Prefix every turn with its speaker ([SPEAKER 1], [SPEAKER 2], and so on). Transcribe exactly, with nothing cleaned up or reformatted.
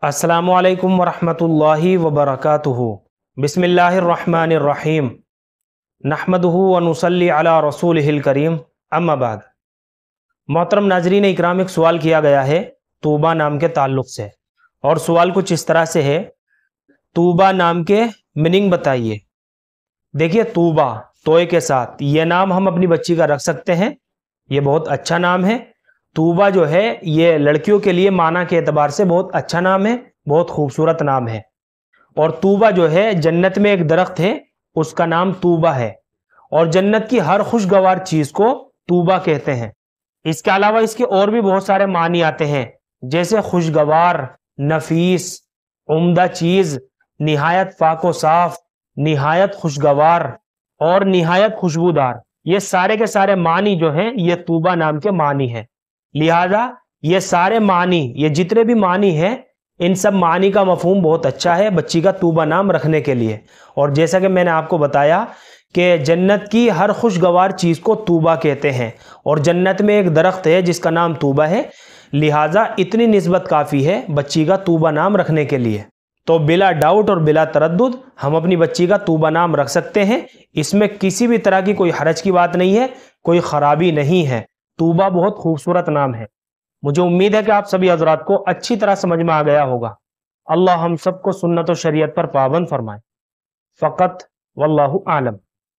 [SPEAKER 1] अस्सलामु अलैकुम वरहमतुल्लाहि वबरकातुहु। बिस्मिल्लाहिर्रहमानिर्रहीम। नहमदुहु व नुसल्ली अला रसूलिहिल करीम। अम्मा बाद। मोहतरम नाजरीन इकराम, एक सवाल किया गया है तूबा नाम के ताल्लुक़ से, और सवाल कुछ इस तरह से है, तूबा नाम के मीनिंग बताइए। देखिए, तूबा तोय के साथ ये नाम हम अपनी बच्ची का रख सकते हैं, ये बहुत अच्छा नाम है। तूबा जो है ये लड़कियों के लिए माना के एतबार से बहुत अच्छा नाम है, बहुत खूबसूरत नाम है। और तूबा जो है जन्नत में एक दरख्त है, उसका नाम तूबा है, और जन्नत की हर खुशगवार चीज को तूबा कहते हैं। इसके अलावा इसके और भी बहुत सारे मानी आते हैं, जैसे खुशगवार, नफीस, उम्दा चीज, निहायत पाको साफ, निहायत खुशगवार और निहायत खुशबूदार। ये सारे के सारे मानी जो हैं ये तूबा नाम के मानी हैं। लिहाजा ये सारे मानी, ये जितने भी मानी हैं, इन सब मानी का मफहूम बहुत अच्छा है बच्ची का तूबा नाम रखने के लिए। और जैसा कि मैंने आपको बताया कि जन्नत की हर खुशगवार चीज़ को तूबा कहते हैं, और जन्नत में एक दरख्त है जिसका नाम तूबा है। लिहाजा इतनी निस्बत काफ़ी है बच्ची का तूबा नाम रखने के लिए। तो बिला डाउट और बिला तरद्दुद हम अपनी बच्ची का तूबा नाम रख सकते हैं। इसमें किसी भी तरह की कोई हरज की बात नहीं है, कोई ख़राबी नहीं है। तूबा बहुत खूबसूरत नाम है। मुझे उम्मीद है कि आप सभी हजरात को अच्छी तरह समझ में आ गया होगा। अल्लाह हम सबको सुन्नत और शरीयत पर पाबंद फरमाए। फ़कत वल्लाहु आलम।